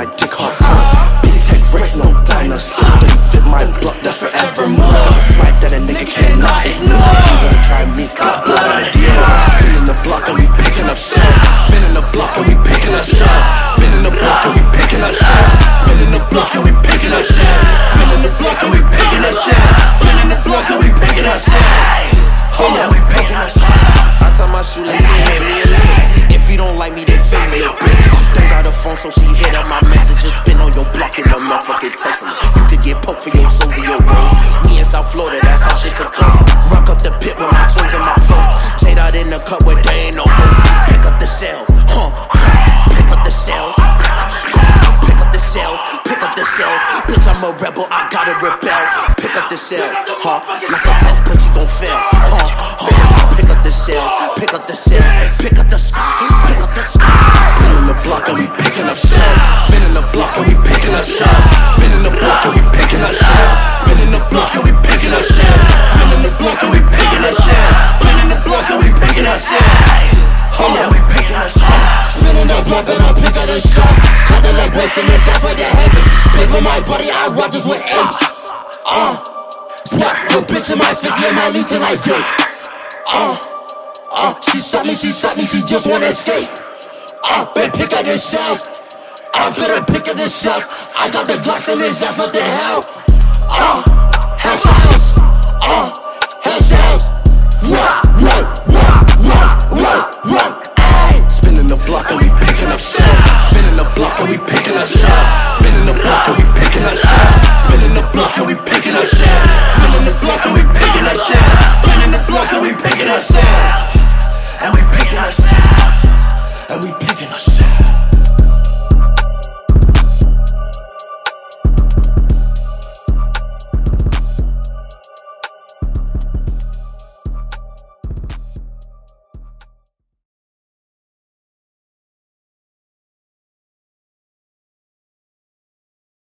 my dick hard. Big tech bricks, no dinosaur. Don't fit my block, that's forevermore. Swipe that a nigga cannot ignore. You won't try me, got blood on the spinning the block and we picking up shit. Spinning the block and we picking up shit. Spinning the block and we picking up shit. Spinning the block and we picking up shit. Spinning the block and we picking up shit. Spinning the block and we picking up shit. Oh yeah, we picking up shit. I tell my shoelace and hit me a lick. If you don't like me, then fake me a bitch. Don't got a phone, so she hit up my messages. Spin on your block in the motherfucking Tesla. You could get poked for your souls and your rolls. We in South Florida, that's how shit could go. Rock up the pit with my twins and my folks. Jade out in the cup where there ain't no hope. Pick up the shells, pick up the shells. Pick up the shells, pick up the shells. Bitch, I'm a rebel, I gotta rebel. Pick up the shells, like a test, but you gon' fail. Pick up the shells, pick up the shells. Pick up the sky, pick up the sky. Spinning the block and we picking up shells. Spinning the block and we picking up shells. Spinning the block and we picking up shells. Spinning the block and we picking up shells. Spinning the block and we picking up shells. Spinning the block and we picking up shells. Oh yeah, we picking up shells. Spinning the block and I pick up the shell. Cut the leg boys in the top of the heaven. Pay for my body, I watch this with apes. What? Your bitch in my face, yeah, my lead till I great. She shot me, she just wanna escape. Better pick up the shells. Better pick up the shells. I got the Glocks in his ass, what the hell? Hell shells. Hell shells. Run. Spinning the block and we picking up shells. Spinning the block and we picking up shells. Spinning the block and we picking up shells. Spinning the block and we picking up shells. Spinning the block and we picking up shells. Spinning the block and we picking up shells. And we picking up shells. And we picking up shells.